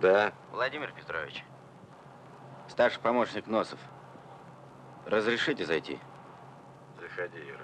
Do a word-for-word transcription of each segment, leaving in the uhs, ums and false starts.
Да. Владимир Петрович. Старший помощник Носов. Разрешите зайти? Заходи, Юра.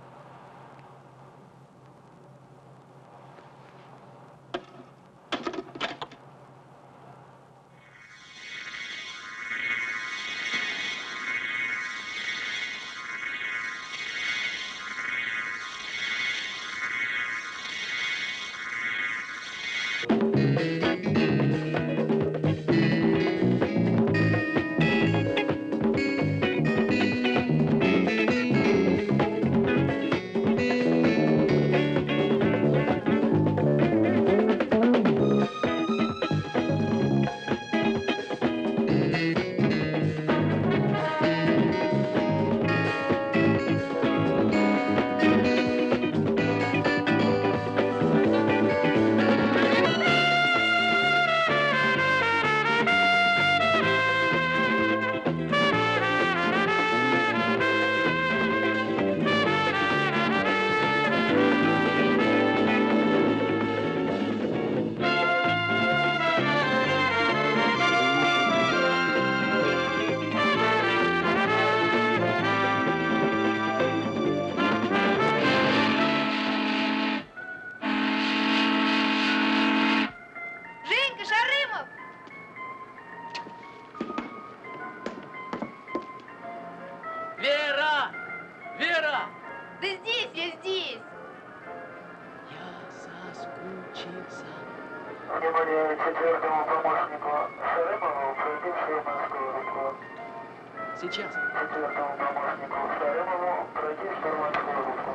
Внимание четвертому помощнику Шаремову, пройти в штурманскую рубку. Сейчас. Четвертому помощнику Шаремову, пройти в штурманскую рубку.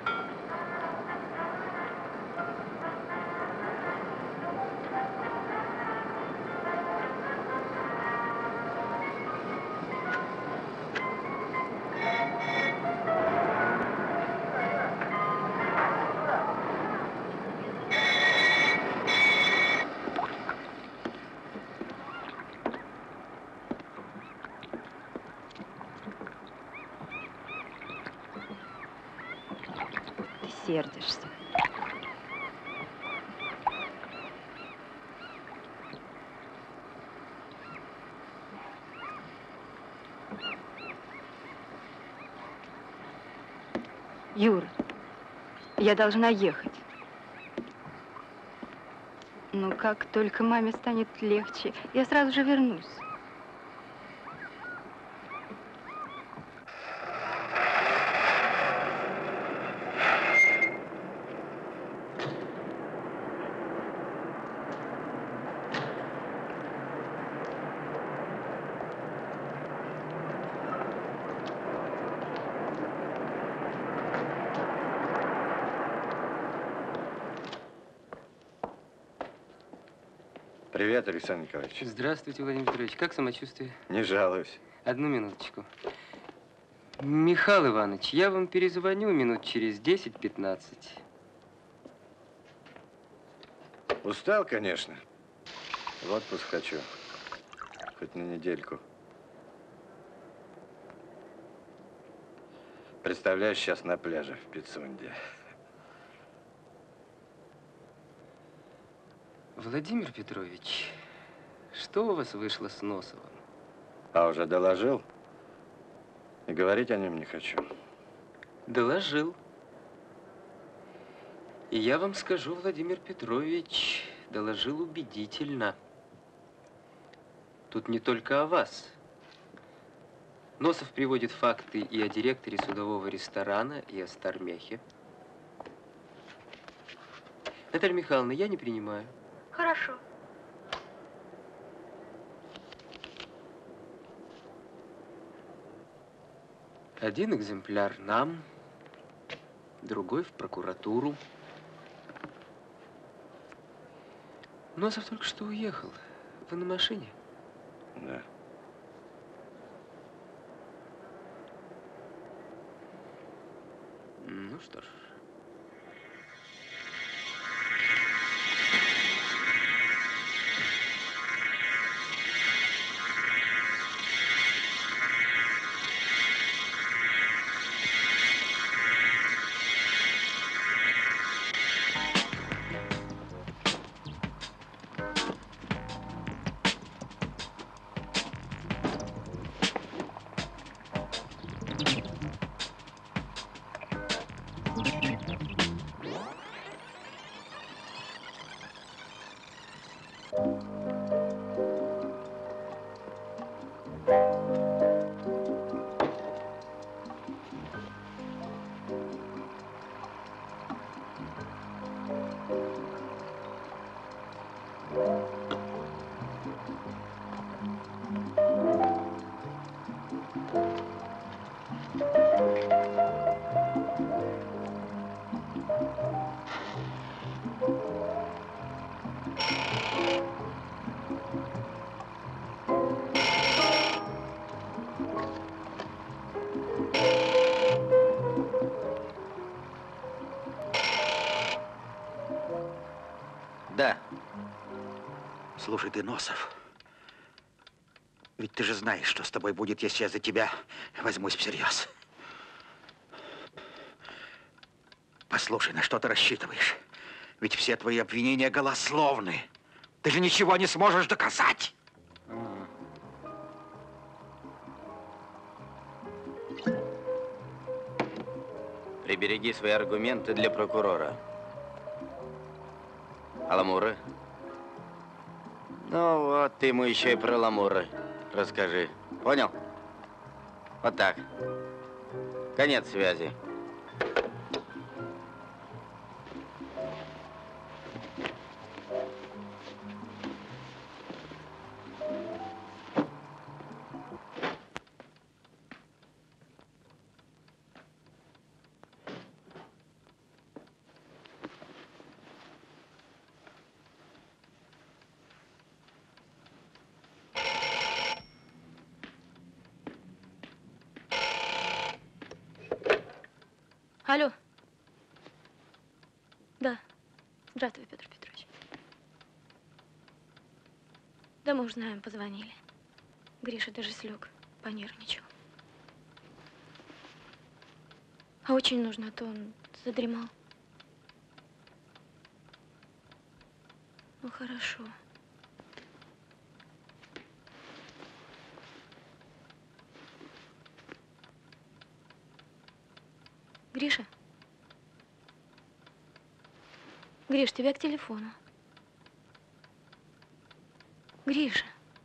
Сердишься. Юра, я должна ехать. Но как только маме станет легче, я сразу же вернусь. Привет, Александр Николаевич. Здравствуйте, Владимир Петрович. Как самочувствие? Не жалуюсь. Одну минуточку. Михаил Иванович, я вам перезвоню минут через десять-пятнадцать. Устал, конечно. В отпуск хочу. Хоть на недельку. Представляешь, сейчас на пляже в Пицунде. Владимир Петрович, что у вас вышло с Носовым? А уже доложил? И говорить о нем не хочу. Доложил. И я вам скажу, Владимир Петрович, доложил убедительно. Тут не только о вас. Носов приводит факты и о директоре судового ресторана, и о Стармехе. Наталья Михайловна, я не принимаю. Хорошо. Один экземпляр нам, другой в прокуратуру. Носов только что уехал. Вы на машине? Да. Ну что ж. Да. Слушай ты, Носов, ведь ты же знаешь, что с тобой будет, если я за тебя возьмусь всерьез. Послушай, на что ты рассчитываешь? Ведь все твои обвинения голословны. Ты же ничего не сможешь доказать. Прибереги свои аргументы для прокурора. А ламуры? Ну вот, ты ему еще и про ламуры расскажи. Понял? Вот так. Конец связи. Алло. Да. Здравствуй, Петр Петрович. Да мы уже знаем, позвонили. Гриша даже слег, понервничал. А очень нужно, а то он задремал. Ну, хорошо. Гриша? Гриш, тебя к телефону. Гриша.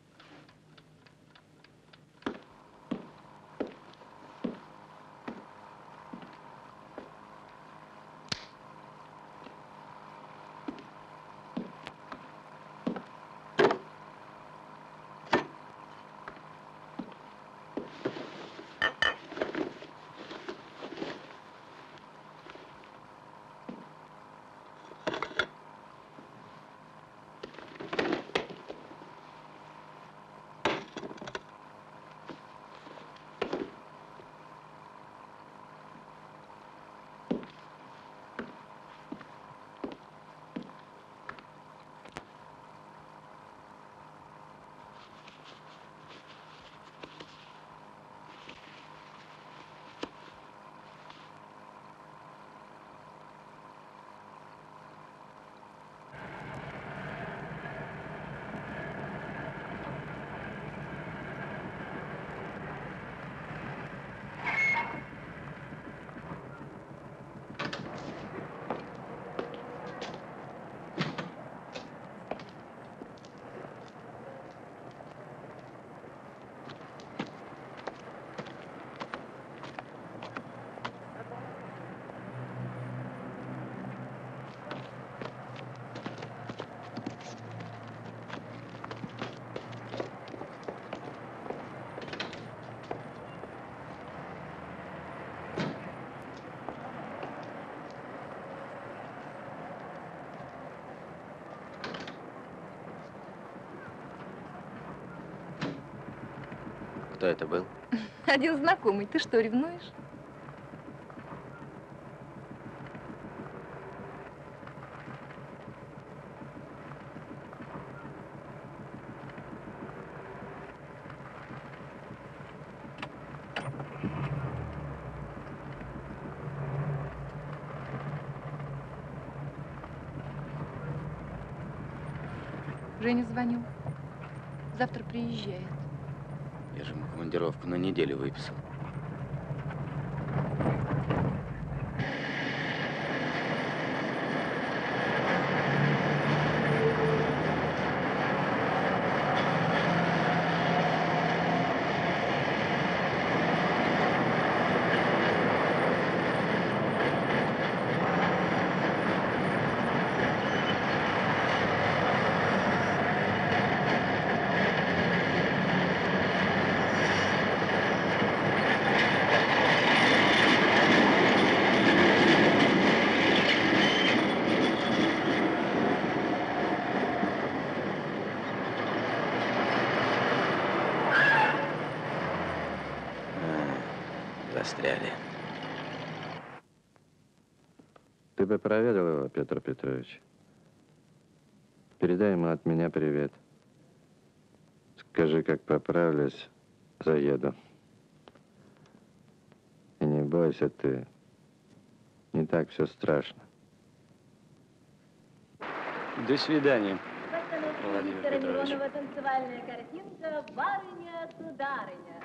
Кто это был? Один знакомый. Ты что, ревнуешь? Женя звонил. Завтра приезжает. Я же ему командировку на неделю выписал. стреляли. Ты бы проведал его, Петр Петрович. Передай ему от меня привет. Скажи, как поправлюсь, заеду. И не бойся ты. Не так все страшно. До свидания. Владимир Петрович. Танцевальная картинка «Барыня-сударыня».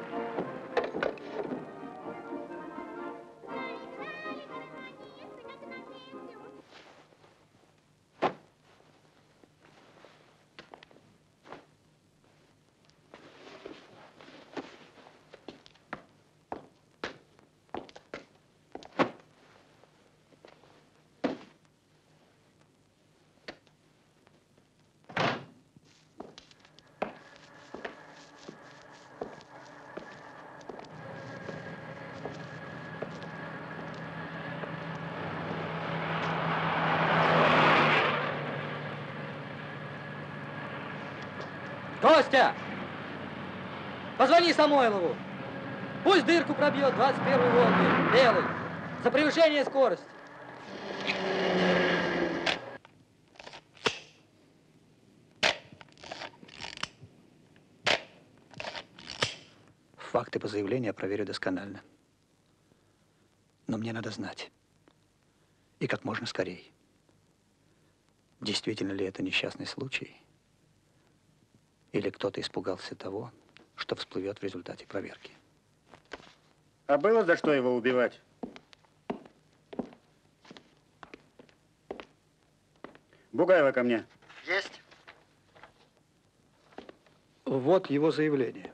Костя! Позвони Самойлову. Пусть дырку пробьет двадцать первый Волги. Белый. За превышение скорости. Факты по заявлению я проверю досконально. Но мне надо знать. И как можно скорее. Действительно ли это несчастный случай? Или кто-то испугался того, что всплывет в результате проверки? А было за что его убивать? Бугаева ко мне. Есть. Вот его заявление.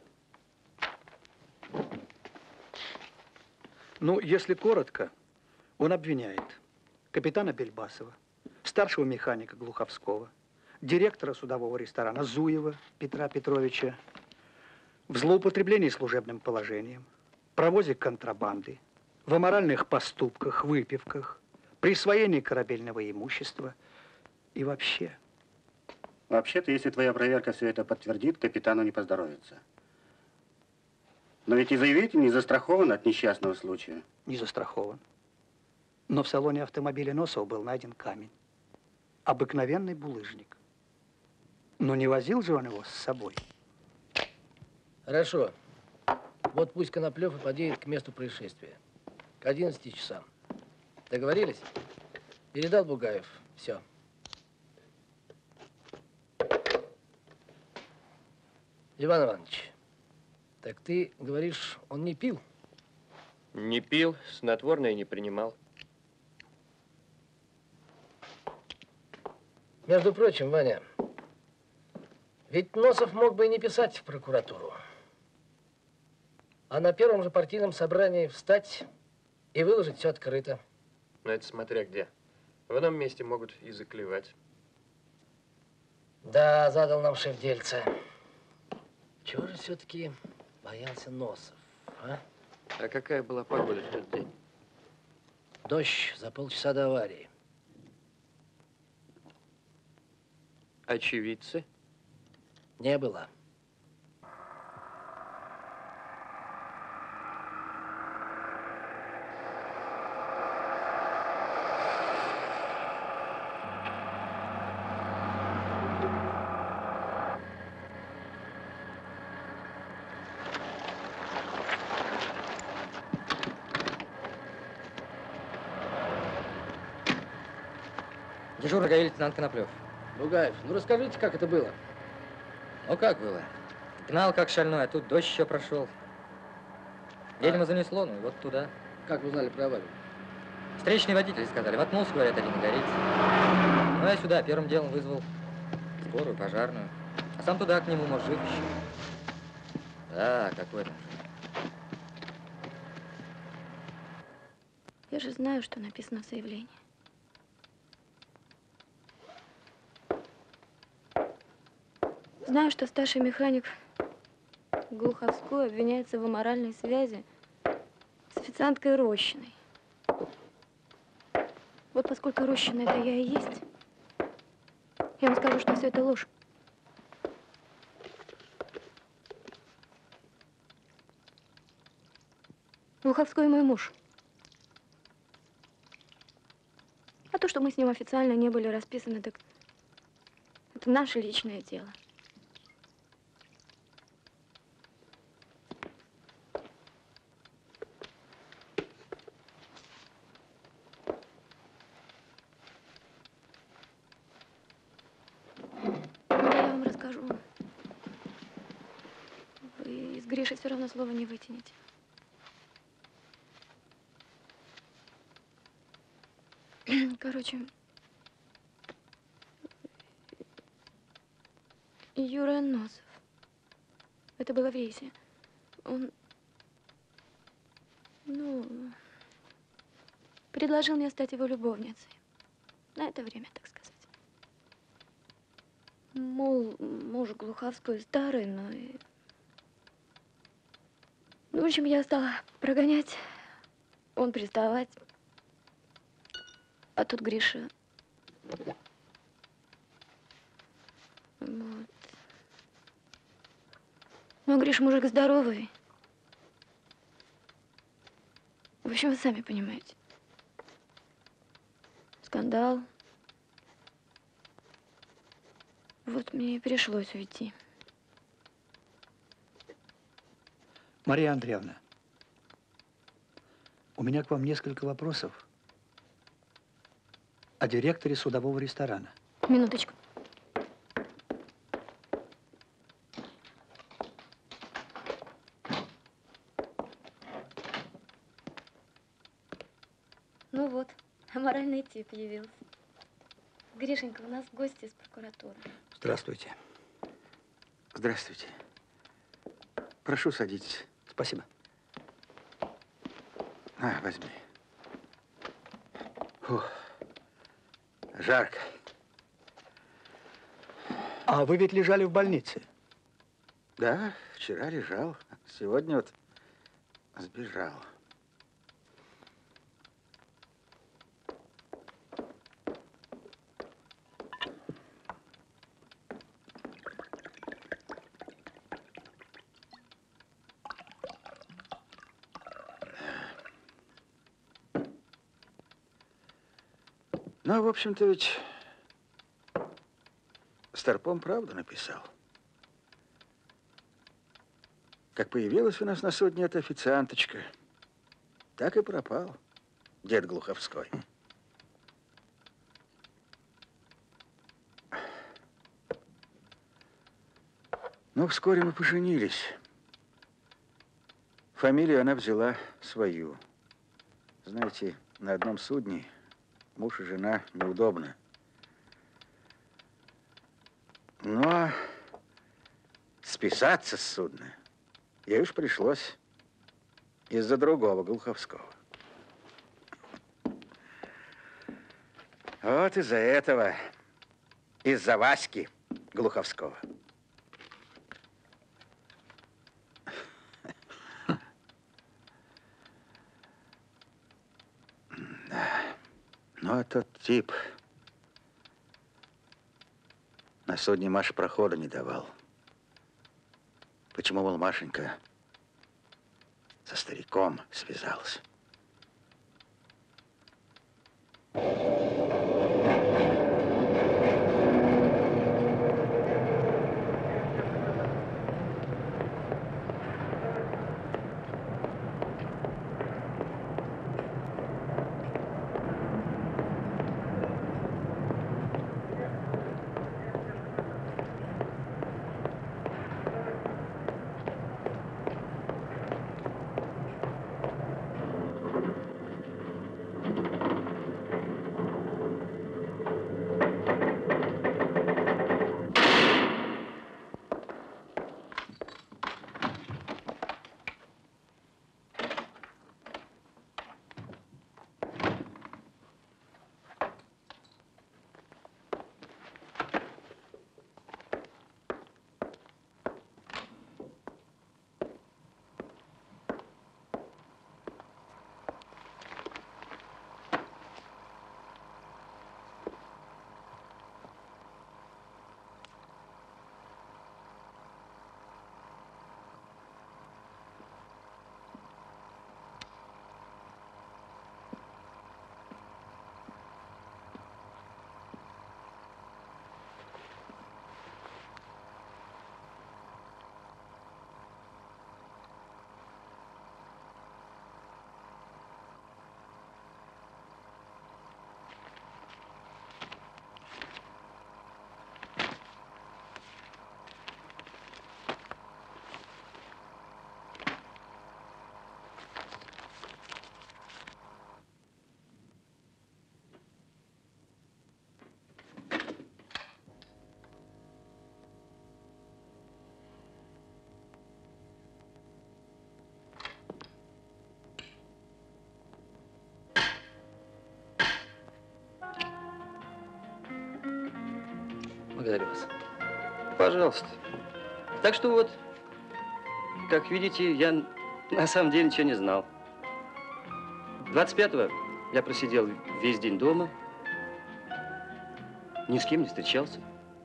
Ну, если коротко, он обвиняет капитана Бельбасова, старшего механика Глуховского, директора судового ресторана Зуева Петра Петровича в злоупотреблении служебным положением, провозе контрабанды, в аморальных поступках, выпивках, присвоении корабельного имущества и вообще. Вообще-то, если твоя проверка все это подтвердит, капитану не поздоровится. Но ведь и заявитель не застрахован от несчастного случая. Не застрахован. Но в салоне автомобиля Носова был найден камень. Обыкновенный булыжник. Но не возил же он его с собой. Хорошо. Вот пусть Коноплев и подъедет к месту происшествия. К одиннадцати часам. Договорились? Передал Бугаев. Все. Иван Иванович, так ты говоришь, он не пил? Не пил, снотворное не принимал. Между прочим, Ваня, ведь Носов мог бы и не писать в прокуратуру, а на первом же партийном собрании встать и выложить все открыто. Но это смотря где. В одном месте могут и заклевать. Да, задал нам шеф дельца. Чего же все-таки боялся Носов, а? А какая была погода в тот день? Дождь за полчаса до аварии. Очевидцы? Не было. Дежурный ГАИ лейтенант Коноплев. Бугаев, ну расскажите, как это было? Ну как было? Гнал как шальной, а тут дождь еще прошел. Видимо, А. занесло, ну и вот туда. Как вы узнали про аварию? Встречные водители сказали, воткнулся, говорят, один горит. Ну я сюда первым делом вызвал скорую, пожарную. А сам туда к нему, может, жив еще. Да, какой там жив. Я же знаю, что написано в заявлении. Знаю, что старший механик Глуховской обвиняется в аморальной связи с официанткой Рощиной. Вот поскольку Рощина это я и есть, я вам скажу, что все это ложь. Глуховской мой муж. А то, что мы с ним официально не были расписаны, так это наше личное дело. Я вам расскажу. Вы из Гриши все равно слова не вытянете. Короче, Юра Носов. Это было в рейсе. Он, ну, предложил мне стать его любовницей. На это время, так сказать. Мол, муж Глуховской старый, но... И... Ну, в общем, я стала прогонять, он приставать. А тут Гриша. Вот. Ну, Гриша мужик здоровый. В общем, вы сами понимаете. Скандал. Вот мне и пришлось уйти. Мария Андреевна, у меня к вам несколько вопросов о директоре судового ресторана. Минуточку. Ну вот, аморальный тип явился. Гришенька, у нас гости из прокуратуры. Здравствуйте. Здравствуйте. Прошу, садитесь. Спасибо. На, возьми. Фух. Жарко. А вы ведь лежали в больнице? Да, вчера лежал. Сегодня вот сбежал. Ну, в общем-то, ведь Старпом правду написал. Как появилась у нас на судне эта официанточка, так и пропал дед Глуховской. Ну, вскоре мы поженились. Фамилию она взяла свою. Знаете, на одном судне муж и жена неудобно. Но списаться с судна ей уж пришлось из-за другого Глуховского. Вот из-за этого, из-за Васьки Глуховского. Да. Ну, а тот тип на судне Маше прохода не давал. Почему, мол, Машенька со стариком связалась? Благодарю вас. Пожалуйста. Так что вот, как видите, я на самом деле ничего не знал. двадцать пятого я просидел весь день дома, ни с кем не встречался.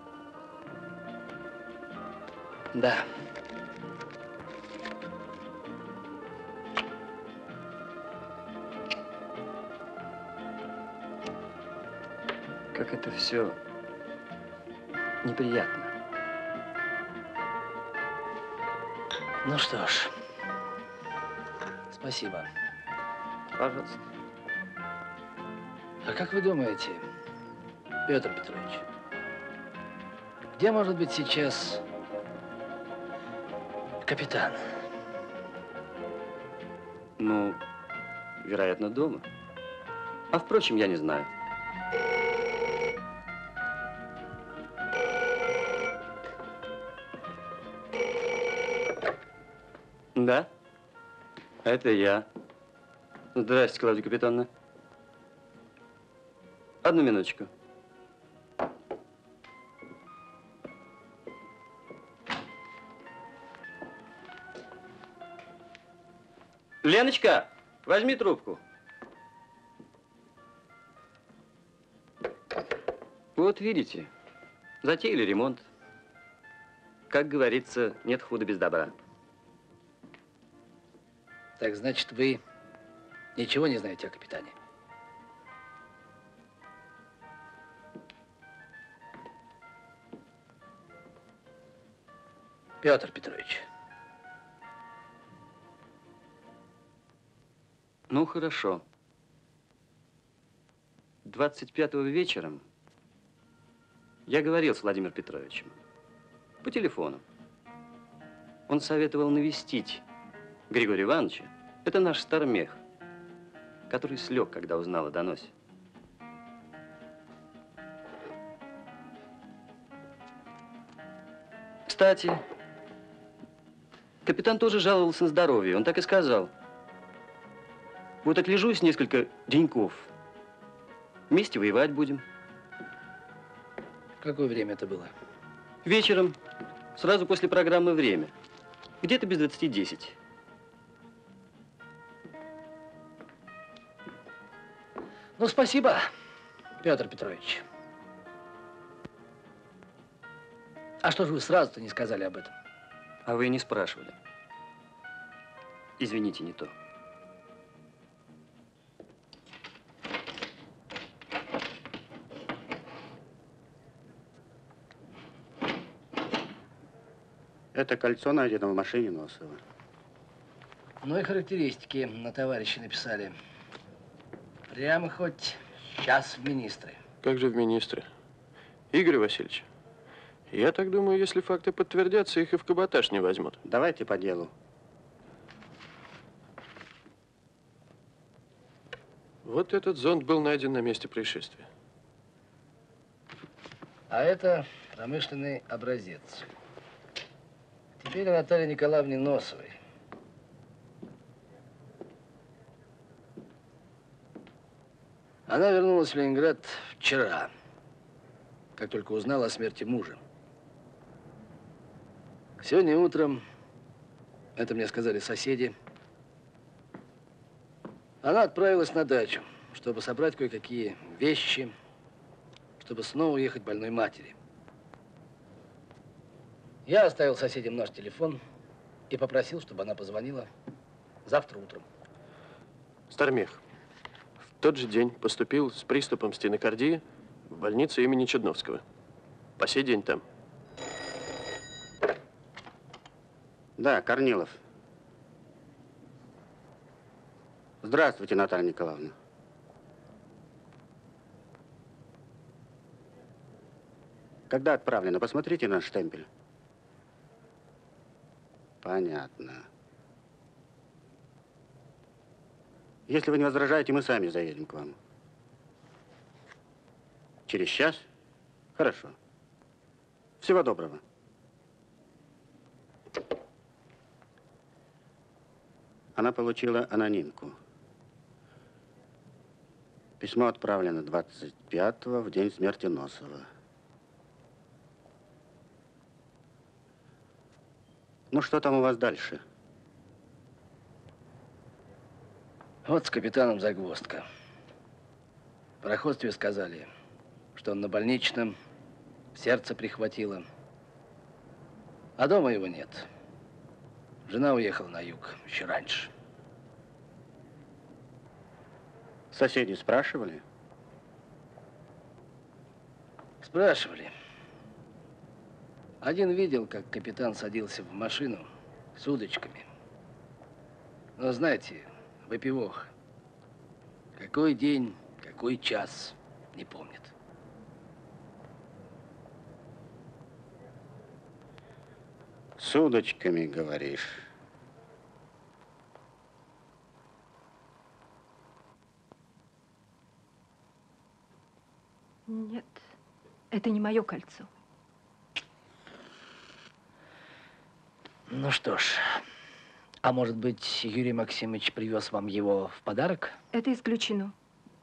Да. Как это все неприятно. Ну что ж, спасибо. Пожалуйста. А как вы думаете, Петр Петрович, где может быть сейчас капитан? Ну, вероятно, дома. А впрочем, я не знаю. Да, это я. Здрасте, Клавдия Капитановна. Одну минуточку. Леночка, возьми трубку. Вот видите, затеяли ремонт. Как говорится, нет худа без добра. Так значит, вы ничего не знаете о капитане? Петр Петрович. Ну, хорошо. двадцать пятого вечером я говорил с Владимиром Петровичем по телефону. Он советовал навестить Григория Ивановича. Это наш стармех, который слег, когда узнал о доносе. Кстати, капитан тоже жаловался на здоровье. Он так и сказал. Вот отлежусь несколько деньков. Вместе воевать будем. В какое время это было? Вечером, сразу после программы «Время». Где-то без двадцати десять. Ну, спасибо, Петр Петрович. А что же вы сразу-то не сказали об этом? А вы и не спрашивали. Извините, не то. Это кольцо найдено в машине Носова. Ну и характеристики на товарища написали. Прямо хоть сейчас в министры. Как же в министры? Игорь Васильевич, я так думаю, если факты подтвердятся, их и в каботаж не возьмут. Давайте по делу. Вот этот зонд был найден на месте происшествия. А это промышленный образец. Теперь о Наталье Николаевне Носовой. Она вернулась в Ленинград вчера, как только узнала о смерти мужа. Сегодня утром, это мне сказали соседи, она отправилась на дачу, чтобы собрать кое-какие вещи, чтобы снова уехать к больной матери. Я оставил соседям наш телефон и попросил, чтобы она позвонила завтра утром. Стармех, в тот же день поступил с приступом стенокардии в больницу имени Чудновского. По сей день там. Да, Корнилов. Здравствуйте, Наталья Николаевна. Когда отправлено? Посмотрите на штемпель. Понятно. Если вы не возражаете, мы сами заедем к вам. Через час? Хорошо. Всего доброго. Она получила анонимку. Письмо отправлено двадцать пятого, в день смерти Носова. Ну, что там у вас дальше? Вот с капитаном загвоздка. В пароходстве сказали, что он на больничном, сердце прихватило. А дома его нет. Жена уехала на юг еще раньше. Соседи спрашивали? Спрашивали. Один видел, как капитан садился в машину с удочками. Но знаете, выпивох. Какой день, какой час, не помнит. С удочками, говоришь. Нет, это не мое кольцо. Ну что ж, а может быть, Юрий Максимович привез вам его в подарок? Это исключено.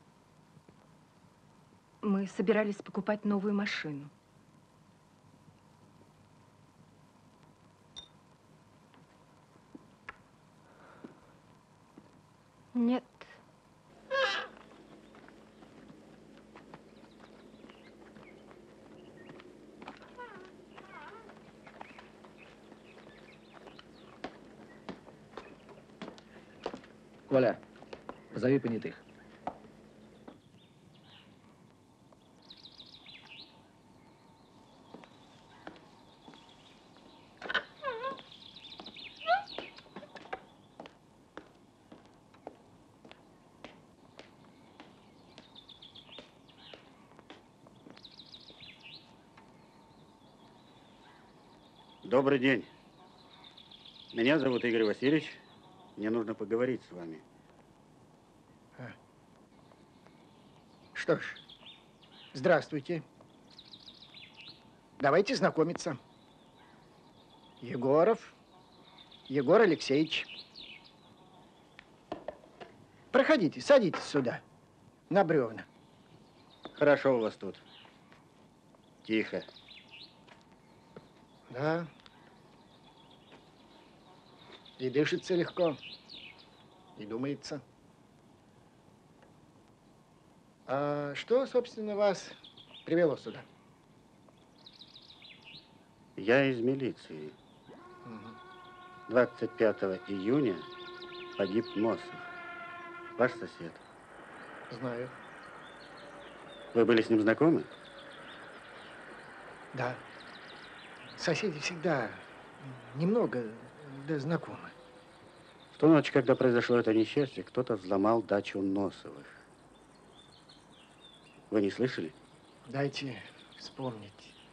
Мы собирались покупать новую машину. Нет. Коля, позови понятых. Добрый день. Меня зовут Игорь Васильевич. Мне нужно поговорить с вами. А. Что ж, здравствуйте. Давайте знакомиться. Егоров Егор Алексеевич. Проходите, садитесь сюда, на бревна. Хорошо у вас тут. Тихо. Да. И дышится легко, и думается. А что, собственно, вас привело сюда? Я из милиции. двадцать пятого июня погиб Носов. Ваш сосед. Знаю. Вы были с ним знакомы? Да. Соседи всегда немного, да, знакомы. В ту ночь, когда произошло это несчастье, кто-то взломал дачу Носовых. Вы не слышали? Дайте вспомнить.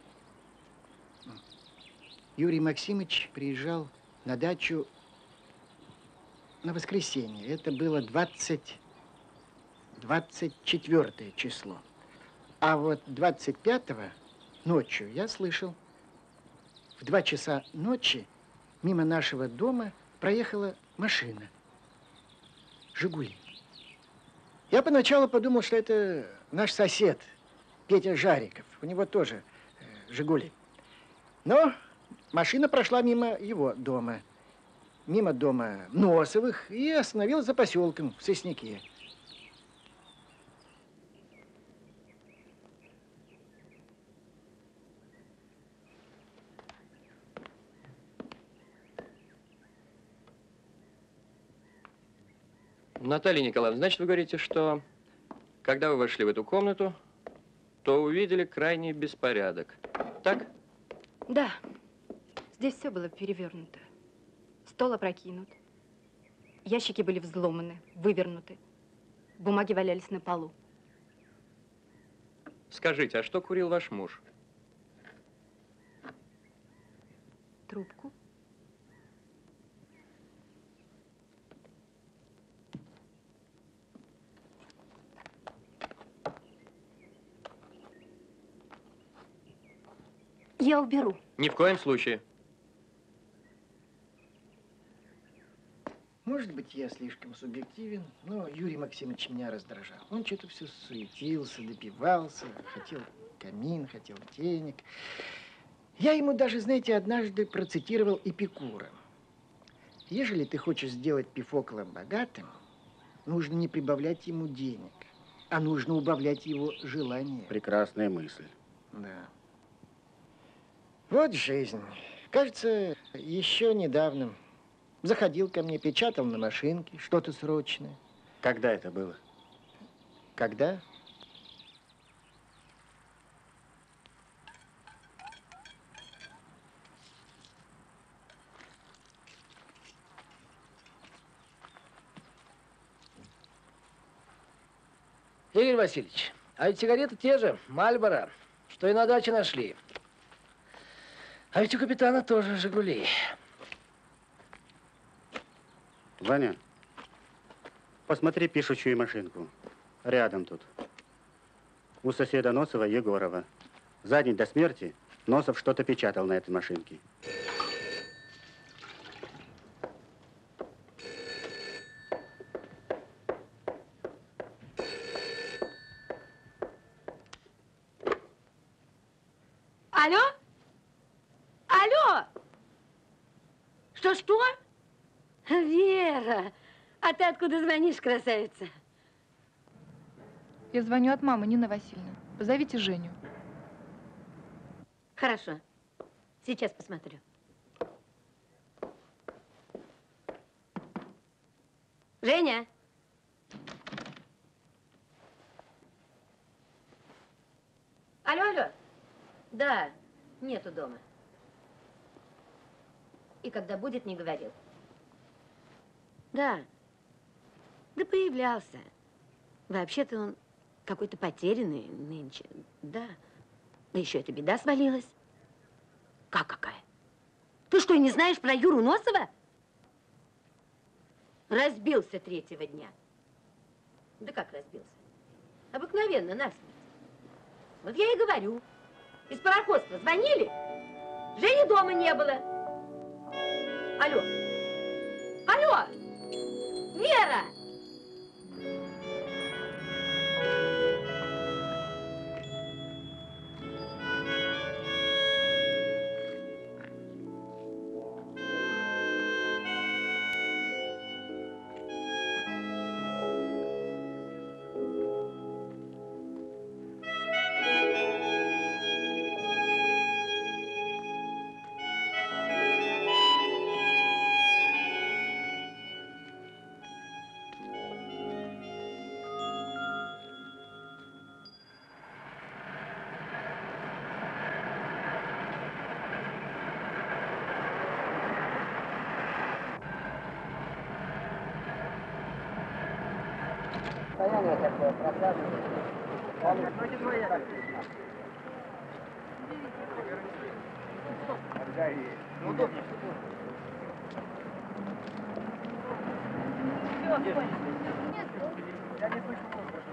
Юрий Максимович приезжал на дачу на воскресенье. Это было двадцать, двадцать четвёртое число. А вот двадцать пятого ночью я слышал. В два часа ночи мимо нашего дома проехала машина. «Жигули». Я поначалу подумал, что это наш сосед, Петя Жариков. У него тоже э, «Жигули». Но машина прошла мимо его дома, мимо дома Носовых и остановилась за поселком в Сосняке. Наталья Николаевна, значит, вы говорите, что когда вы вошли в эту комнату, то увидели крайний беспорядок. Так? Да. Здесь все было перевернуто. Стол опрокинут. Ящики были взломаны, вывернуты. Бумаги валялись на полу. Скажите, а что курил ваш муж? Трубку. Я уберу. Ни в коем случае. Может быть, я слишком субъективен, но Юрий Максимович меня раздражал. Он что-то все суетился, допивался, хотел камин, хотел денег. Я ему даже, знаете, однажды процитировал Эпикура. Ежели ты хочешь сделать Пифокла богатым, нужно не прибавлять ему денег, а нужно убавлять его желание. Прекрасная мысль. Да. Вот жизнь. Кажется, еще недавно заходил ко мне, печатал на машинке что-то срочное. Когда это было? Когда? Игорь Васильевич, а ведь сигареты те же, Мальборо, что и на даче нашли. А ведь у капитана тоже «Жигули». Ваня, посмотри пишущую машинку. Рядом тут. У соседа Носова Егорова. За день до смерти Носов что-то печатал на этой машинке. Алло? Алло? Что-что? Вера, а ты откуда звонишь, красавица? Я звоню от мамы, Нина Васильевна. Позовите Женю. Хорошо. Сейчас посмотрю. Женя? Алло, алло. Да, нету дома. И когда будет, не говорил. Да. Да появлялся. Вообще-то он какой-то потерянный нынче. Да. Да еще эта беда свалилась. Как какая? Ты что, не знаешь про Юру Носова? Разбился третьего дня. Да как разбился? Обыкновенно, насмерть. Вот я и говорю. Из пароходства звонили? Жени дома не было. Алло. Алло. Вера. Состояние такое, просадное. Удобнее. Я не слышу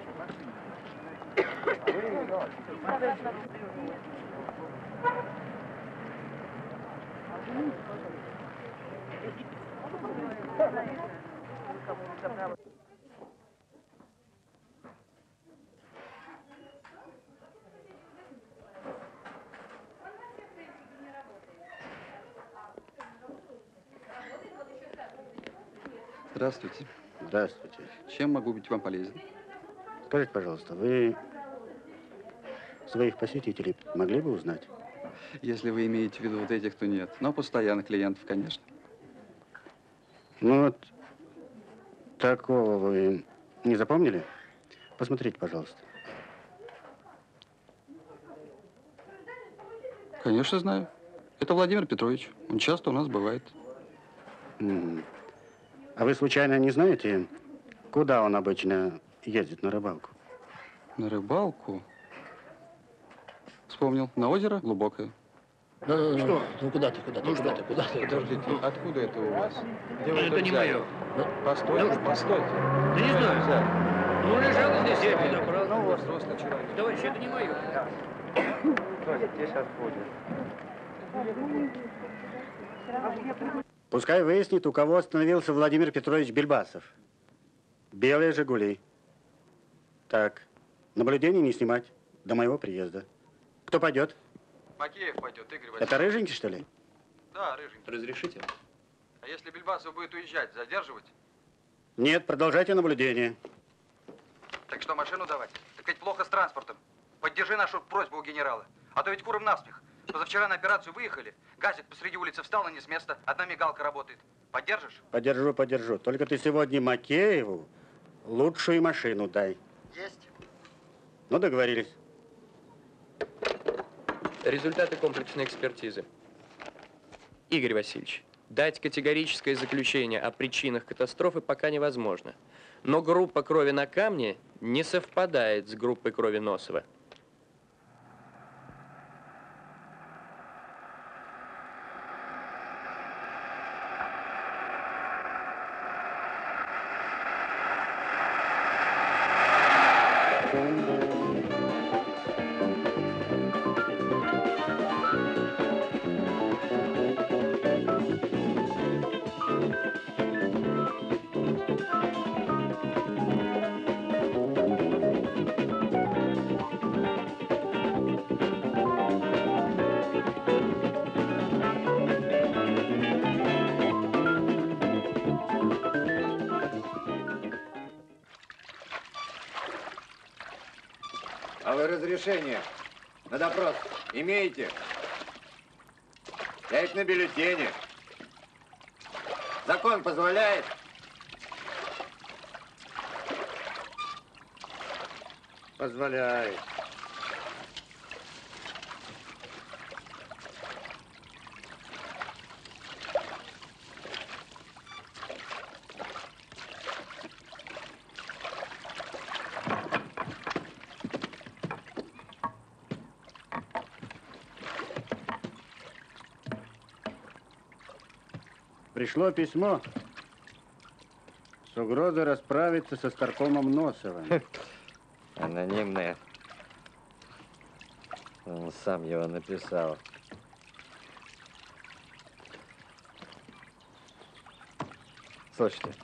машины. Здравствуйте. Здравствуйте. Чем могу быть вам полезен? Скажите, пожалуйста, вы своих посетителей могли бы узнать? Если вы имеете в виду вот этих, то нет. Но постоянных клиентов, конечно. Ну вот, такого вы не запомнили? Посмотрите, пожалуйста. Конечно, знаю. Это Владимир Петрович. Он часто у нас бывает. М. А вы случайно не знаете, куда он обычно ездит на рыбалку? На рыбалку? Вспомнил. На озеро Глубокое. Ну, ну, ну, Что? Ну, куда ты, куда ты, Ну куда что? ты, куда ты? Подождите, откуда это у вас? Где вы Это не взяли? мое. Постойте, постойте. Да не Где вы знаю. взяли? Ну, лежал здесь, я Взяли. подобрал. Ну, вот, взрослый человек. Товарищ, это не мое. Где сейчас будет? Пускай выяснит, у кого остановился Владимир Петрович Бельбасов. Белые «Жигули». Так, наблюдение не снимать до моего приезда. Кто пойдет? Макеев пойдет, Игорь Васильевич. Это рыженький, что ли? Да, рыженький. Разрешите? А если Бельбасов будет уезжать, задерживать? Нет, продолжайте наблюдение. Так что, машину давать? Так ведь плохо с транспортом. Поддержи нашу просьбу у генерала. А то ведь куром насмех. Позавчера на операцию выехали. Газик посреди улицы встал, но не с места. Одна мигалка работает. Поддержишь? Подержу, подержу. Только ты сегодня Макееву лучшую машину дай. Есть. Ну, договорились. Результаты комплексной экспертизы. Игорь Васильевич, дать категорическое заключение о причинах катастрофы пока невозможно. Но группа крови на камне не совпадает с группой крови Носова. А вы разрешение на допрос имеете? Я их на бюллетене. Закон позволяет? Позволяет. Пришло письмо с угрозой расправиться со старкомом Носовым. Анонимное. Он сам его написал. Слушайте,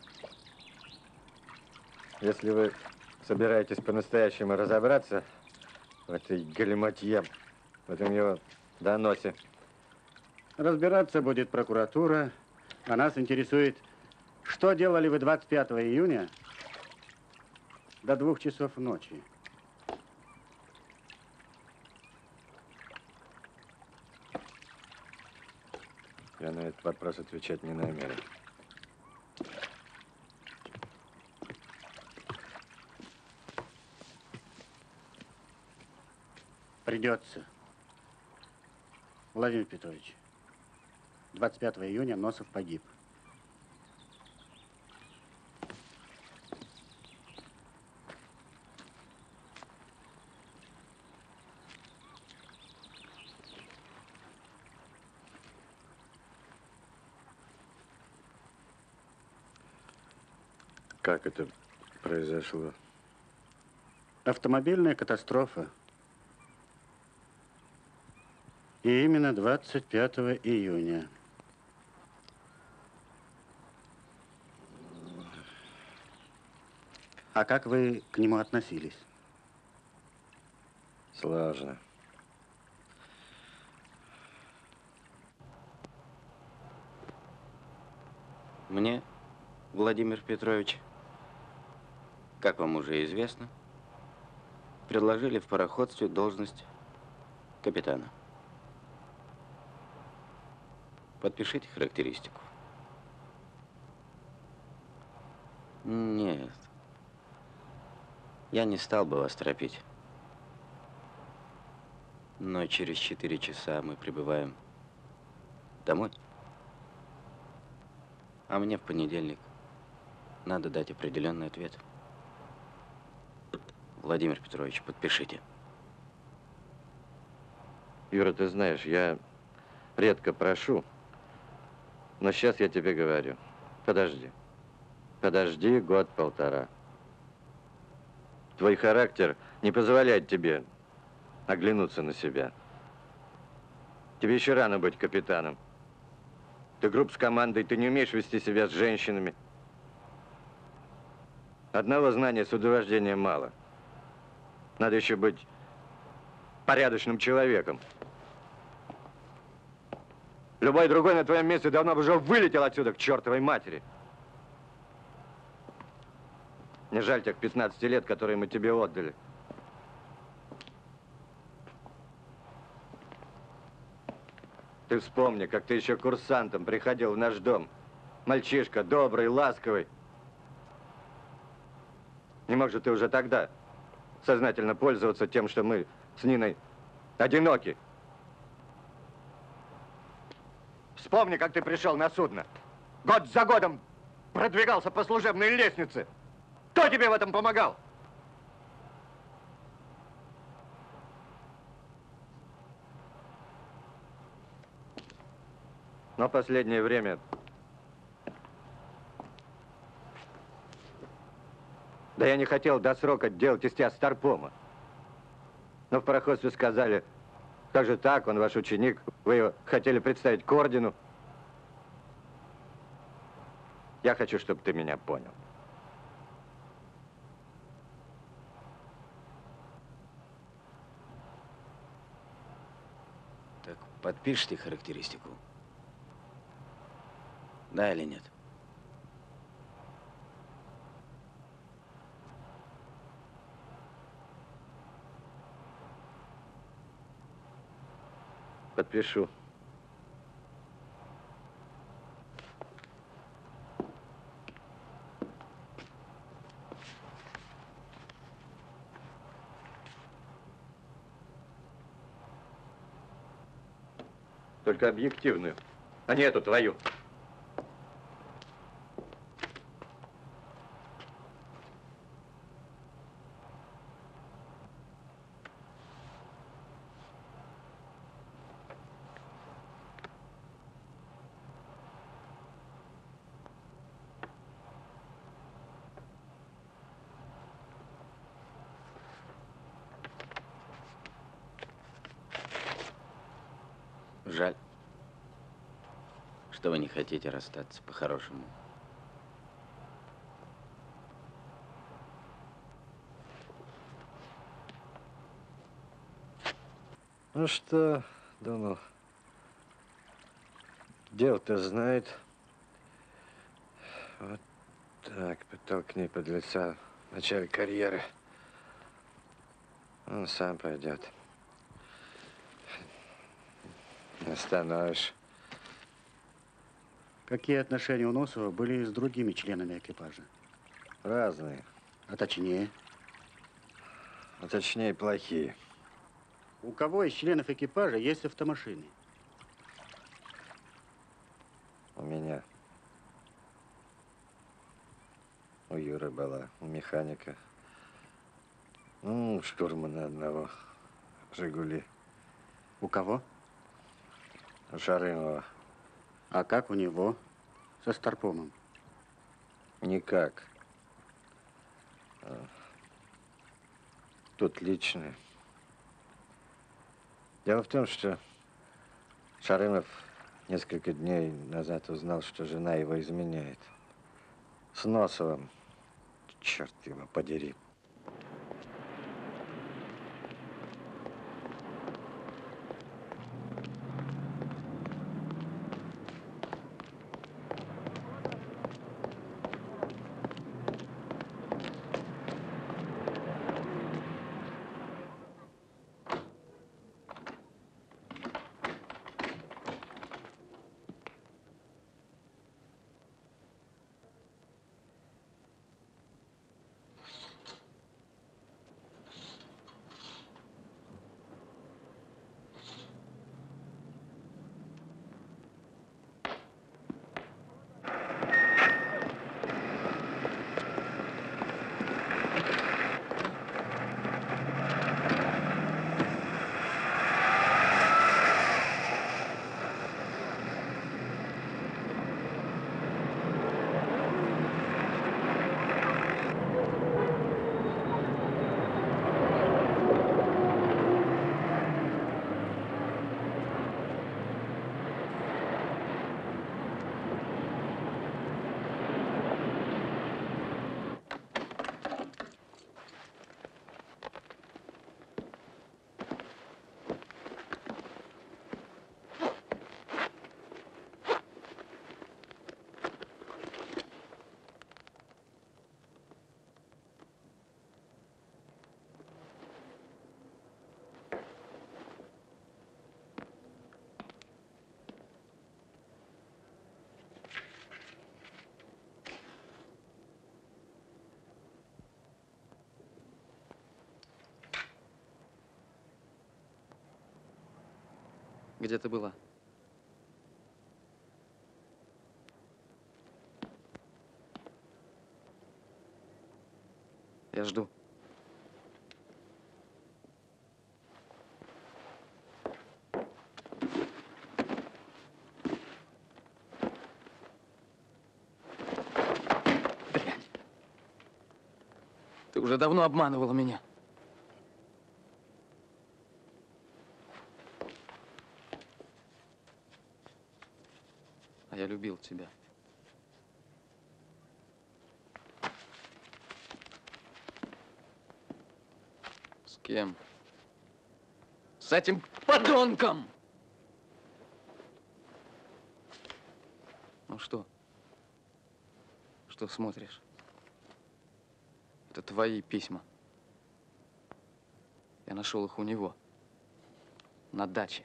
если вы собираетесь по-настоящему разобраться в этой галиматье, в этом его доносе. Разбираться будет прокуратура, а нас интересует, что делали вы двадцать пятого июня до двух часов ночи. Я на этот вопрос отвечать не намерен. Придется. Владимир Петрович, двадцать пятого июня Носов погиб. Как это произошло? Автомобильная катастрофа. И именно двадцать пятого июня. А как вы к нему относились? Сложно. Мне, Владимир Петрович, как вам уже известно, предложили в пароходстве должность капитана. Подпишите характеристику. Нет. Я не стал бы вас торопить. Но через четыре часа мы прибываем домой. А мне в понедельник надо дать определенный ответ. Владимир Петрович, подпишите. Юра, ты знаешь, я редко прошу, но сейчас я тебе говорю. Подожди. Подожди год-полтора. Твой характер не позволяет тебе оглянуться на себя. Тебе еще рано быть капитаном. Ты груб с командой, ты не умеешь вести себя с женщинами. Одного знания судовождения мало. Надо еще быть порядочным человеком. Любой другой на твоем месте давно бы уже вылетел отсюда к чертовой матери. Не жаль тех пятнадцати лет, которые мы тебе отдали. Ты вспомни, как ты еще курсантом приходил в наш дом. Мальчишка, добрый, ласковый. Не мог же ты уже тогда сознательно пользоваться тем, что мы с Ниной одиноки. Вспомни, как ты пришел на судно. Год за годом продвигался по служебной лестнице. Кто тебе в этом помогал? Но последнее время да я не хотел до срока делать из тебя старпома. Но в пароходстве сказали, как же так, он ваш ученик, вы его хотели представить к ордену. Я хочу, чтобы ты меня понял. Так подпишите характеристику? Да или нет? Подпишу. Только объективную, а не эту твою. Жаль, что вы не хотите расстаться по-хорошему. Ну что, думал, дело-то знает. Вот так, подтолкни подлеца в начале карьеры. Он сам пойдет. Не остановишь. Какие отношения у Носова были с другими членами экипажа? Разные. А точнее? А точнее, плохие. У кого из членов экипажа есть автомашины? У меня. У Юры была, у механика. Ну, у штурмана одного. Жигули. У кого? У Шарымова. А как у него со старпомом? Никак. Тут личное. Дело в том, что Шарымов несколько дней назад узнал, что жена его изменяет. С Носовым. Черт его подери. Где ты была? Я жду. Блядь. Ты уже давно обманывала меня. А я любил тебя. С кем? С этим подонком! Ну что? Что смотришь? Это твои письма. Я нашел их у него. На даче.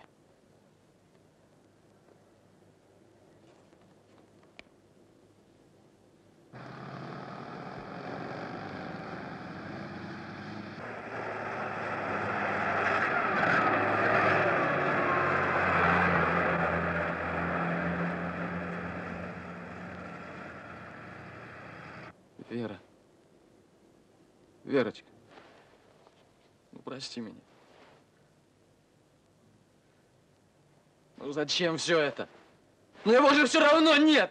Вера. Верочка. Ну, прости меня. Ну, зачем все это? Ну, его же все равно нет!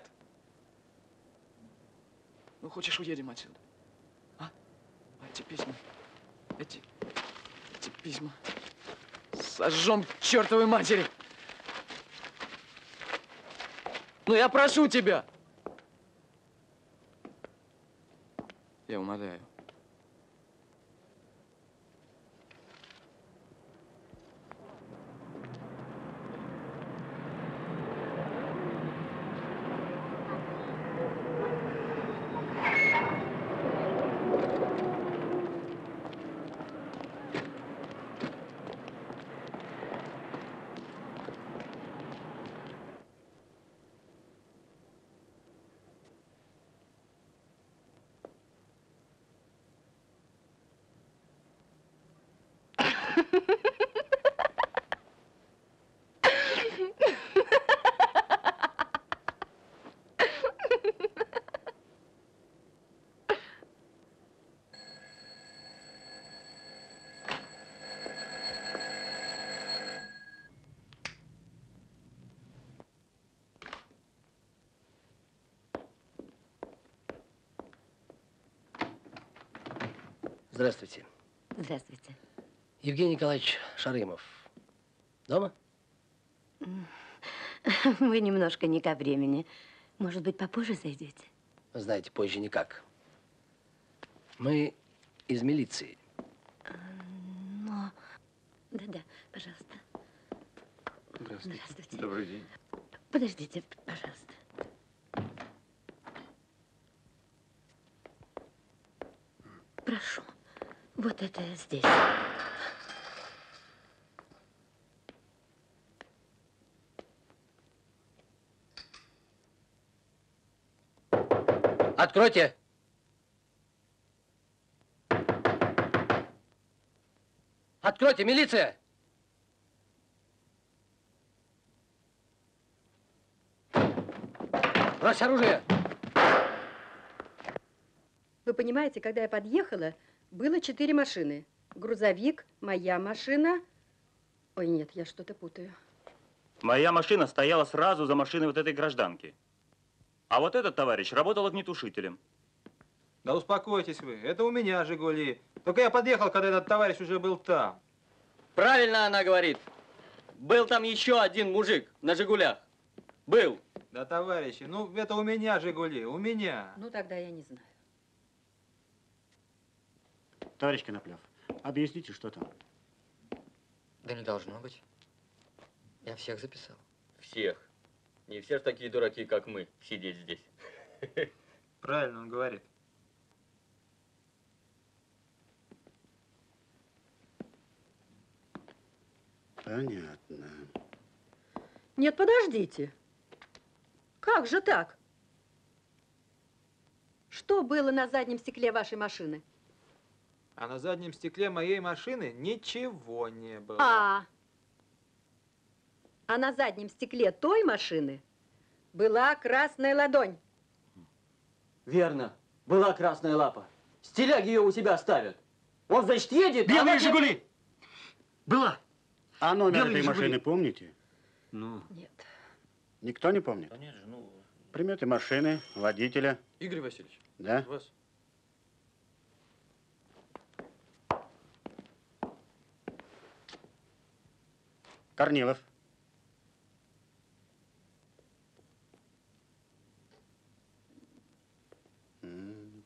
Ну, хочешь, уедем отсюда? А? А эти письма? Эти... Эти письма... Сожжем к чертовой матери! Ну, я прошу тебя! Я умоляю. Здравствуйте. Здравствуйте. Евгений Николаевич Шарымов. Дома? Вы немножко не ко времени. Может быть, попозже зайдете? Знаете, позже никак. Мы из милиции. Но... Да-да, пожалуйста. Здравствуйте. Здравствуйте. Добрый день. Подождите, пожалуйста. Прошу. Вот это здесь. Откройте! Откройте, милиция! Брось оружие! Вы понимаете, когда я подъехала, было четыре машины. Грузовик, моя машина. Ой, нет, я что-то путаю. Моя машина стояла сразу за машиной вот этой гражданки. А вот этот товарищ работал огнетушителем. Да успокойтесь вы, это у меня «Жигули». Только я подъехал, когда этот товарищ уже был там. Правильно она говорит. Был там еще один мужик на «Жигулях». Был. Да, товарищи, ну это у меня «Жигули», у меня. Ну, тогда я не знаю. Товарищ Коноплев, объясните, что там? Да не должно быть. Я всех записал. Всех. Не все ж такие дураки, как мы, сидеть здесь. Правильно он говорит. Понятно. Нет, подождите. Как же так? Что было на заднем стекле вашей машины? А на заднем стекле моей машины ничего не было. А, А на заднем стекле той машины была красная ладонь. Верно. Была красная лапа. Стиляги ее у себя оставят. Он, значит, едет... Белые а «Жигули». Была. А номер Белые этой «Жигули». машины помните? Ну. Нет. Никто не помнит? Конечно, ну... Приметы машины, водителя. Игорь Васильевич. Да? Вас. Корнилов. М.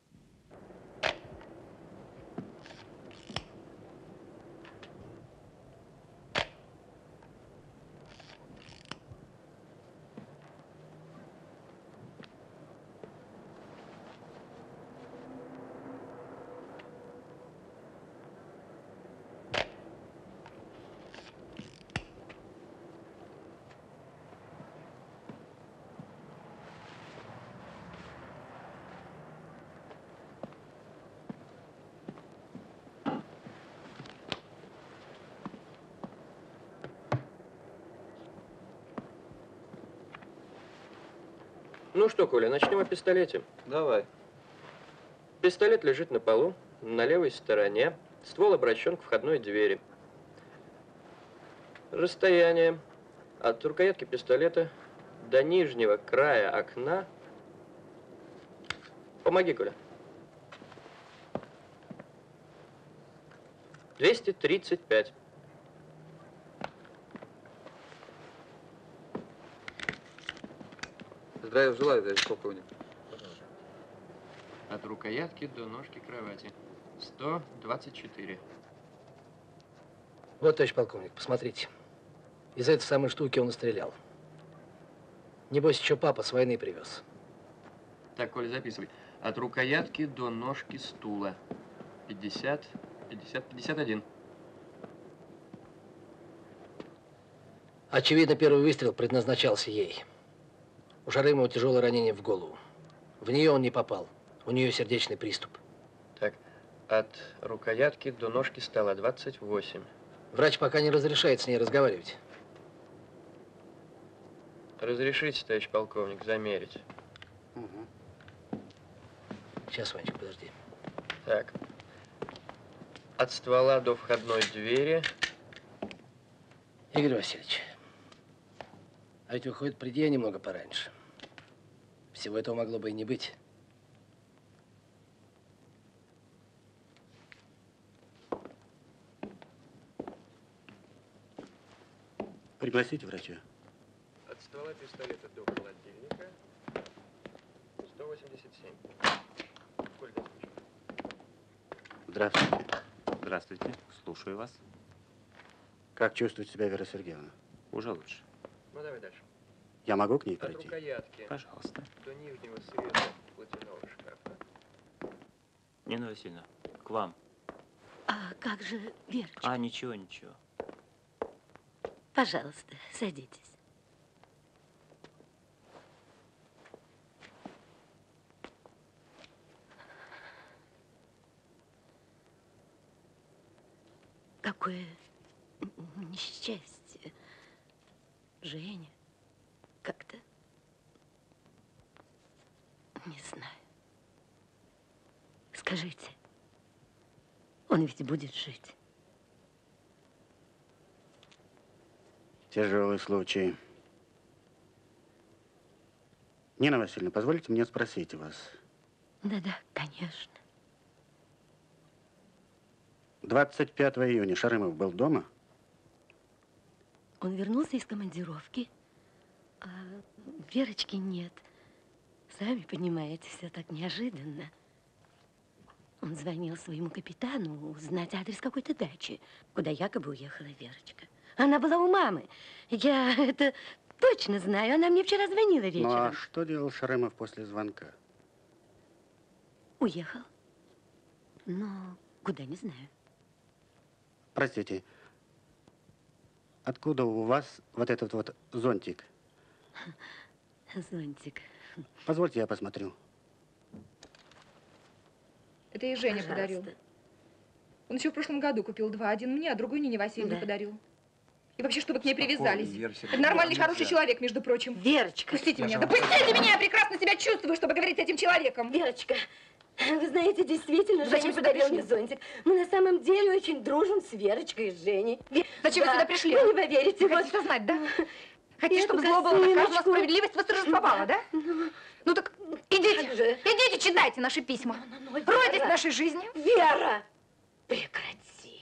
Ну что, Коля, начнем о пистолете. Давай. Пистолет лежит на полу, на левой стороне. Ствол обращен к входной двери. Расстояние от рукоятки пистолета до нижнего края окна. Помоги, Коля. двести тридцать пять. Здравия желаю, товарищ полковник. От рукоятки до ножки кровати. сто двадцать четыре. Вот, товарищ полковник, посмотрите. Из этой самой штуки он и стрелял. Небось, еще папа с войны привез. Так, Коля, записывай. От рукоятки до ножки стула. пятьдесят, пятьдесят, пятьдесят один. Очевидно, первый выстрел предназначался ей. У Шарымова тяжелое ранение в голову. В нее он не попал. У нее сердечный приступ. Так, от рукоятки до ножки стола двадцать восемь. Врач пока не разрешает с ней разговаривать. Разрешите, товарищ полковник, замерить. Угу. Сейчас, Ванечка, подожди. Так. От ствола до входной двери. Игорь Васильевич, а ведь выходит, приди я немного пораньше. Всего этого могло бы и не быть. Пригласите врача. От ствола пистолета до холодильника сто восемьдесят семь. Коль, дай спичку. Здравствуйте. Здравствуйте. Слушаю вас. Как чувствует себя Вера Сергеевна? Уже лучше. Ну, давай дальше. Я могу к ней От пройти? рукоятки Пожалуйста. до нижнего среза платяного шкафа. Нина Васильевна, к вам. А как же Верочка? А, ничего, ничего. Пожалуйста, садитесь. Какое несчастье. Женя, как-то не знаю. Скажите, он ведь будет жить? Тяжелый случай. Нина Васильевна, позвольте мне спросить вас. Да-да, конечно. двадцать пятого июня Шарымов был дома? Он вернулся из командировки, а Верочки нет. Сами понимаете, все так неожиданно. Он звонил своему капитану узнать адрес какой-то дачи, куда якобы уехала Верочка. Она была у мамы. Я это точно знаю. Она мне вчера звонила вечером. Ну, а что делал Шарымов после звонка? Уехал. Но куда, не знаю. Простите, откуда у вас вот этот вот зонтик? Зонтик. Позвольте, я посмотрю. Это и Женя Пожалуйста. подарил. Он еще в прошлом году купил два. Один мне, а другой Нине Васильевне Да. подарил. И вообще, чтобы к ней привязались. Вера Это нормальный, Сергеевна, хороший нельзя. человек, между прочим. Верочка. Пустите Я меня, же да вам пустите сказал. меня, я прекрасно себя чувствую, чтобы говорить с этим человеком. Верочка, вы знаете, действительно, Зачем Женя сюда подарил пришли? мне зонтик. Мы на самом деле очень дружим с Верочкой и с Женей. Зачем Да, вы сюда пришли? Вы не поверите. Вы хотите знать, да? Хотите, Эту чтобы зло было наказано, косыночку. справедливость восторжествовала, да? Ну так идите, идите, читайте наши письма. Ройтесь в нашей жизни. Вера, прекрати.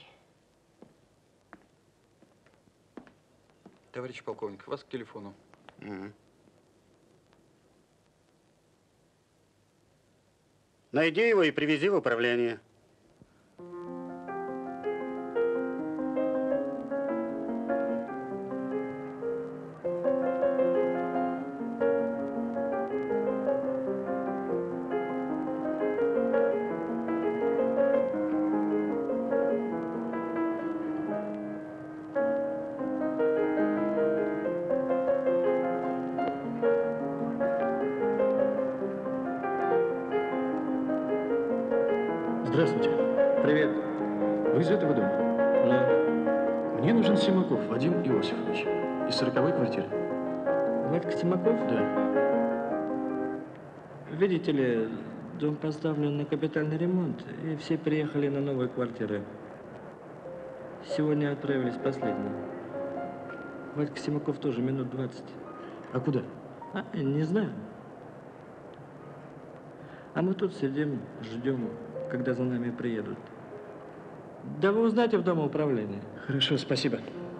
Товарищ полковник, вас к телефону. Угу. Найди его и привези в управление. Здравствуйте. Привет. Вы из этого дома? Да. Мне нужен Симаков Вадим Иосифович из сороковой квартиры. Вадька Симаков? Да. Видите ли, дом поставлен на капитальный ремонт, и все приехали на новые квартиры. Сегодня отправились последние. Вадька Симаков тоже минут двадцать. А куда? А, не знаю. А мы тут сидим, ждем, когда за нами приедут. Да вы узнаете в Доме управления. Хорошо, спасибо.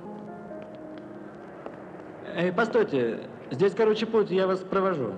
Эй, постойте, здесь, короче, путь, я вас провожу.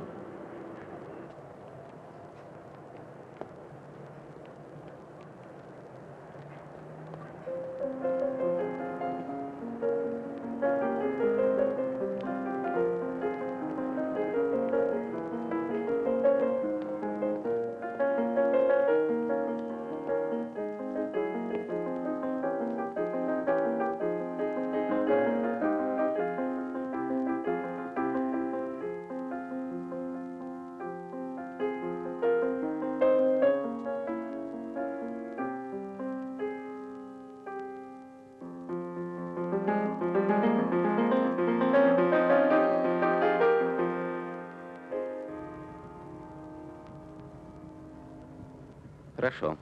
Хорошо.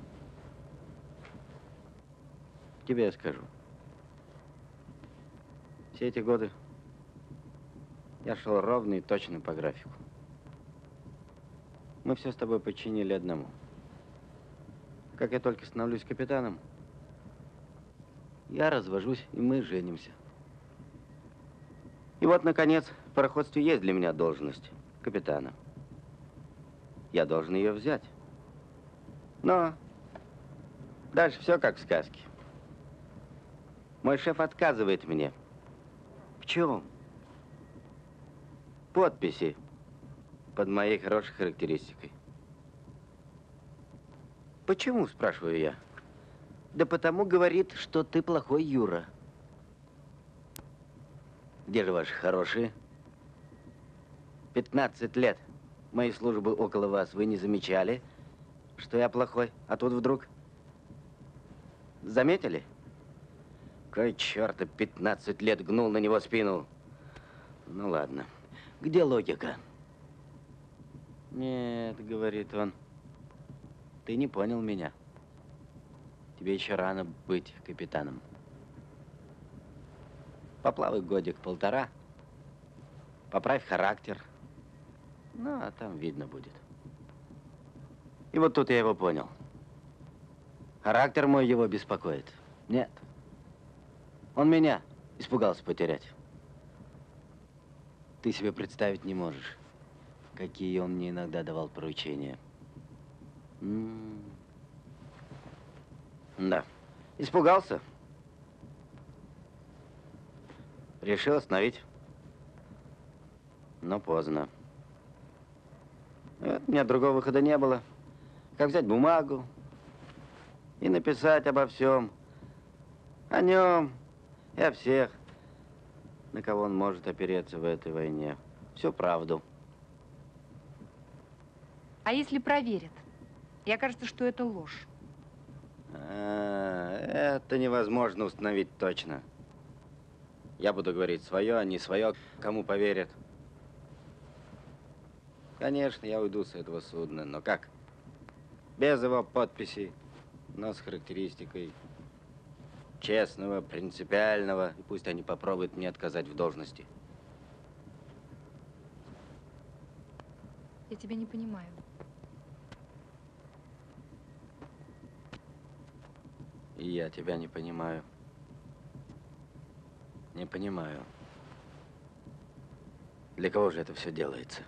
Тебе я скажу. Все эти годы я шел ровно и точно по графику. Мы все с тобой подчинили одному. Как я только становлюсь капитаном, я развожусь, и мы женимся. И вот, наконец, в пароходстве есть для меня должность капитана. Я должен ее взять. Но дальше все как в сказке. Мой шеф отказывает мне. В чем? Подписи под моей хорошей характеристикой. Почему, спрашиваю я? Да потому, говорит, что ты плохой Юра. Где же ваши хорошие? пятнадцать лет моей службы около вас вы не замечали, что я плохой, а тут вдруг заметили? Кой черта, пятнадцать лет гнул на него спину. Ну ладно, где логика? Нет, говорит он, ты не понял меня. Тебе еще рано быть капитаном. Поплавай годик-полтора, поправь характер, ну, а там видно будет. И вот тут я его понял. Характер мой его беспокоит. Нет. Он меня испугался потерять. Ты себе представить не можешь, какие он мне иногда давал поручения. М-м. Да. Испугался. Решил остановить. Но поздно. Вот, у меня другого выхода не было. Как взять бумагу и написать обо всем. О нем и о всех, на кого он может опереться в этой войне. Всю правду. А если проверят? И окажется, что это ложь. А, это невозможно установить точно. Я буду говорить свое, а не свое. Кому поверят? Конечно, я уйду с этого судна, но как? Без его подписи, но с характеристикой честного, принципиального. И пусть они попробуют мне отказать в должности. Я тебя не понимаю. И я тебя не понимаю. Не понимаю. Для кого же это все делается?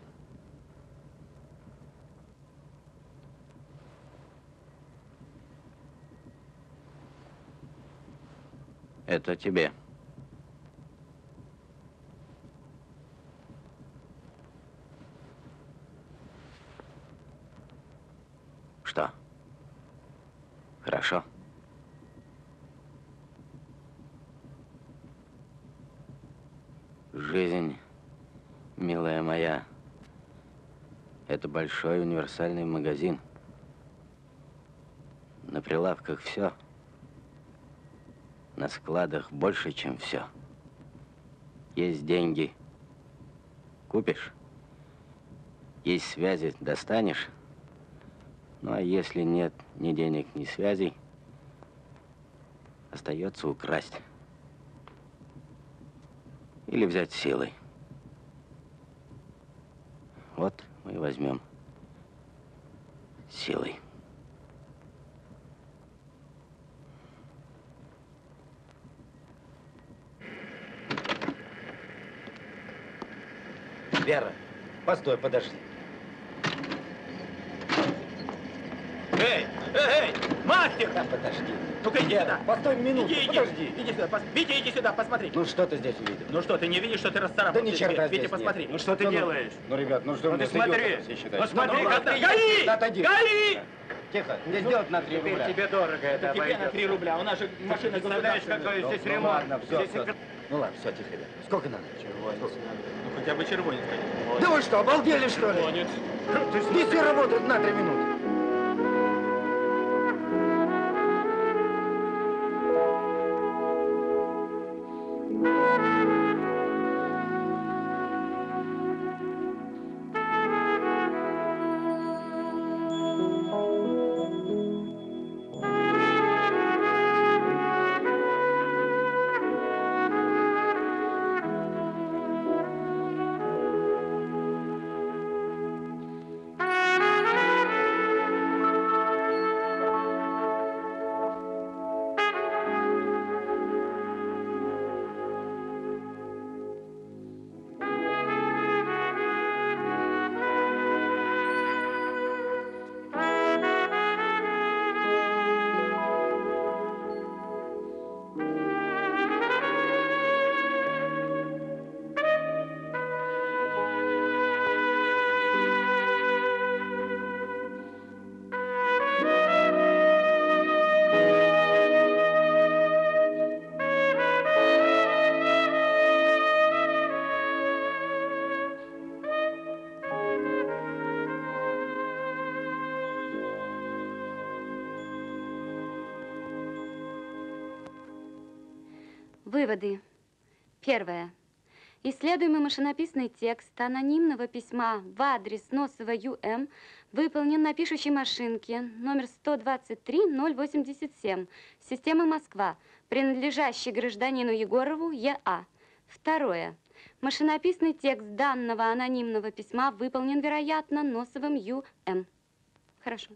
Это тебе. Что? Хорошо. Жизнь, милая моя, это большой универсальный магазин. На прилавках все. На складах больше, чем все. Есть деньги. Купишь. Есть связи, достанешь. Ну, а если нет ни денег, ни связей, остается украсть. Или взять силой. Вот мы и возьмем силой. Вера, постой, подожди. Эй, эй, эй, мастер! Да, подожди. Ну-ка иди сюда. Постой минуту, иди, подожди. Иди, иди сюда, пос... Витя, иди сюда, посмотри. Ну что ты здесь увидел? Ну что, ты не видишь, что ты расцарапал? Да ни черта Витя, здесь посмотри. нет. Ну что ты Ну, ну, делаешь? Ну, ребят, ну что Ну вы ты здесь смотри. идиоты все считаете? Ну смотри, ну, когда... ладно, Гори! да, отойди. Гори! Тихо, мне сделать на три рубля. Теперь тебе дорого это Да тебе обойдется. на три рубля, у нас же машина Представляешь, государственная. какой здесь Ну, ремонт. ладно, все, Здесь все. и- Ну ладно, все, тихо, ребят. Сколько надо? Червонец надо. Ну хотя бы червонец. Да вы что, обалдели, что ли? Червонец. Везде работают на три минуты. Выводы. Первое. Исследуемый машинописный текст анонимного письма в адрес Носова Ю М выполнен на пишущей машинке номер сто двадцать три ноль восемьдесят семь, система Москва, принадлежащей гражданину Егорову Е А. Второе. Машинописный текст данного анонимного письма выполнен, вероятно, Носовым Ю М. Хорошо.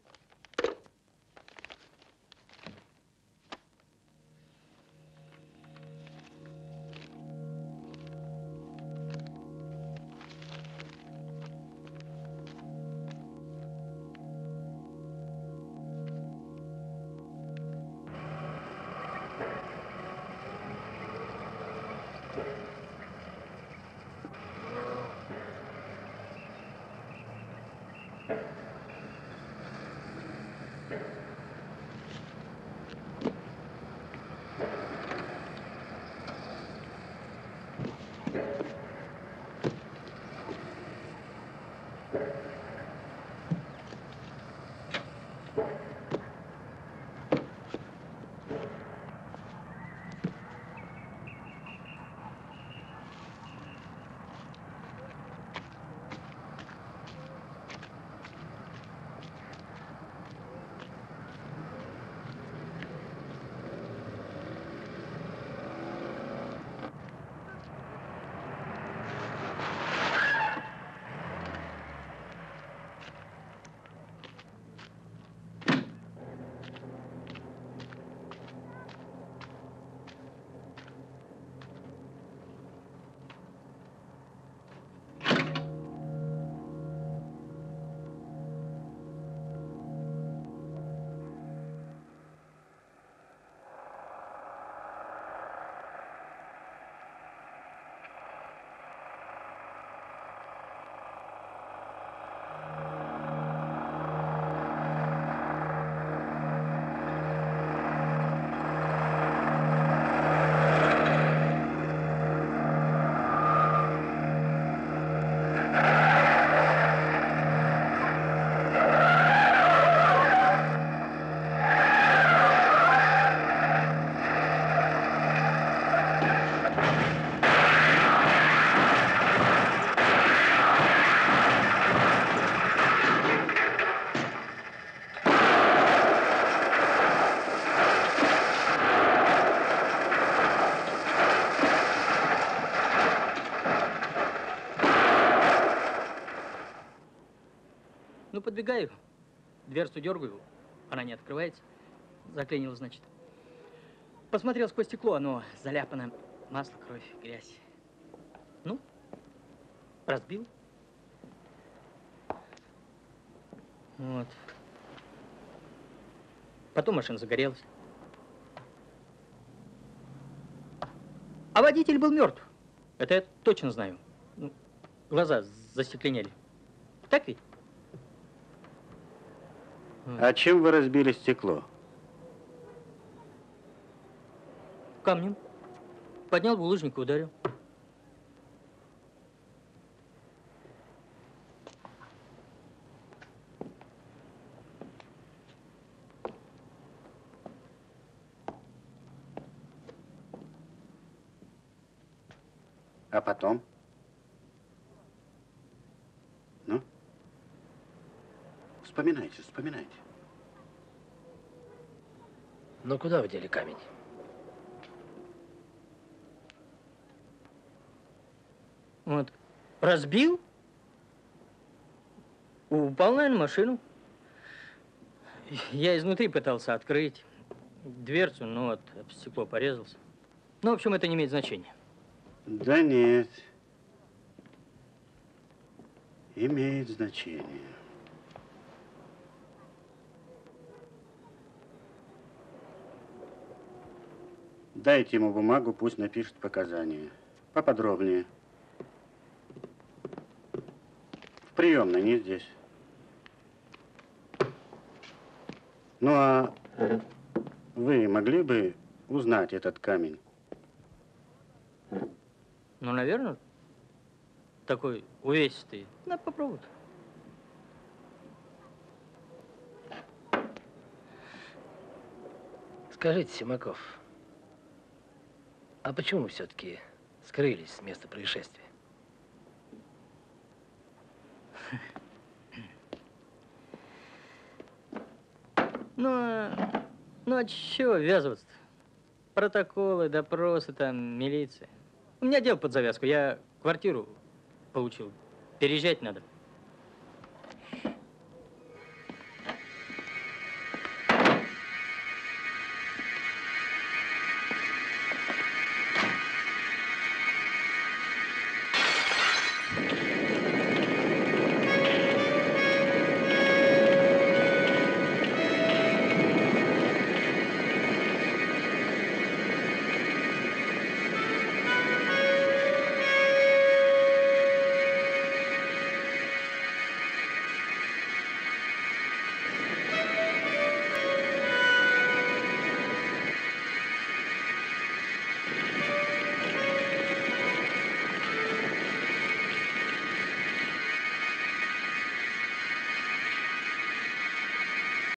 подбегаю, дверцу дергаю, она не открывается. Заклинило, значит. Посмотрел сквозь стекло, оно заляпано. Масло, кровь, грязь. Ну, разбил. Вот. Потом машина загорелась. А водитель был мертв. Это я точно знаю. Ну, глаза застекленели. Так ведь? А чем вы разбили стекло? Камнем. Поднял булыжник и ударил. А потом? Ну? Вспоминайте, вспоминайте. Ну, куда вы дели камень? Вот. Разбил. Упал, наверное, в машину. Я изнутри пытался открыть дверцу, но вот об стекло порезался. Ну, в общем, это не имеет значения. Да нет. Имеет значение. Дайте ему бумагу, пусть напишет показания. Поподробнее. В приемной, не здесь. Ну, а вы могли бы узнать этот камень? Ну, наверное, такой увесистый. Надо попробовать. Скажите, Симаков, а почему вы все-таки скрылись с места происшествия? Ну, а, ну, а чего ввязываться-то? Протоколы, допросы, там, милиция. У меня дело под завязку. Я квартиру получил. Переезжать надо.